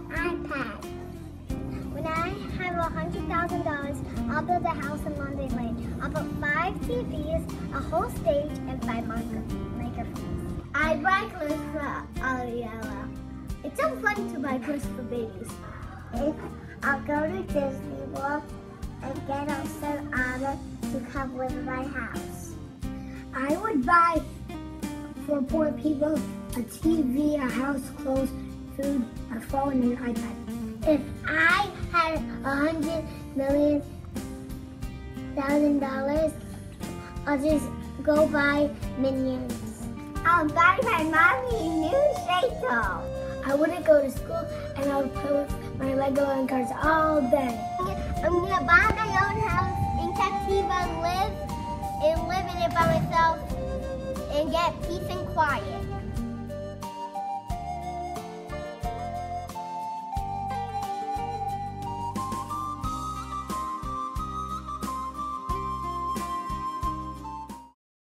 iPad. When I have $100,000, I'll build a house in London Lane. I'll put 5 TVs, a whole stage, and 5 microphones. I'd buy clothes for Ariella. It's so fun to buy clothes for babies. I'll go to Disney World and get Elsa Anna to come live in my house. I would buy for poor people a TV, a house, clothes, food, a phone, and an iPad. If I had $100,000,000, I'll just go buy Minions. I'll buy my mommy a new shuttle. I wouldn't go to school and I would play with my Legoland cars all day. I'm gonna buy my own house in Captiva and live in it by myself and get peace and quiet.